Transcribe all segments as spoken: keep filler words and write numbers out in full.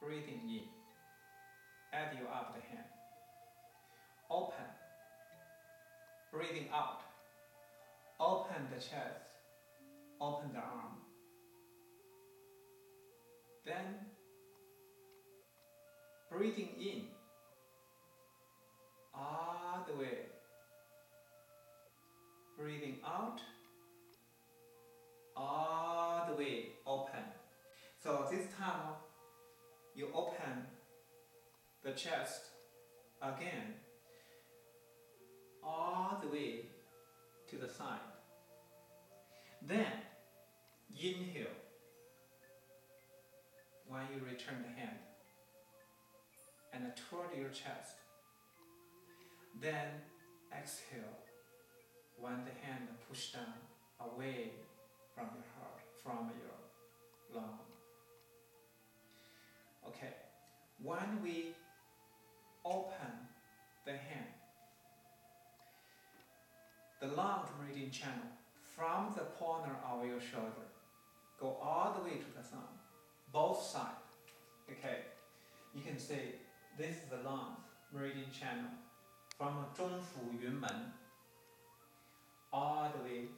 breathing in, as you up the hand. Open, breathing out. Open the chest, open the arm. Then, breathing in, all the way. Breathing out, all the way open. So this time, you open the chest again, all the way to the side. Then, inhale when you return the hand and toward your chest. Then, exhale when the hand push down away from your heart, from your lung. Okay, when we open the hand, the lung meridian channel from the corner of your shoulder go all the way to the thumb, both sides. Okay, you can say this is the lung meridian channel from 中府云门 all the way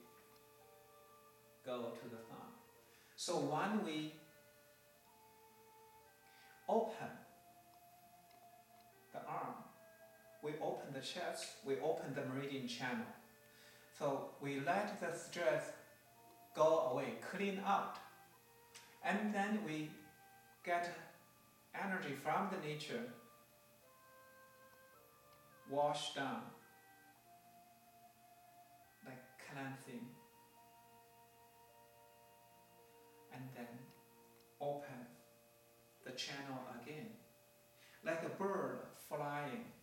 go to the thumb. So when we open the arm, we open the chest, we open the meridian channel. So we let the stress go away, clean out. And then we get energy from the nature, wash down, like cleansing. And then open the channel again, like a bird flying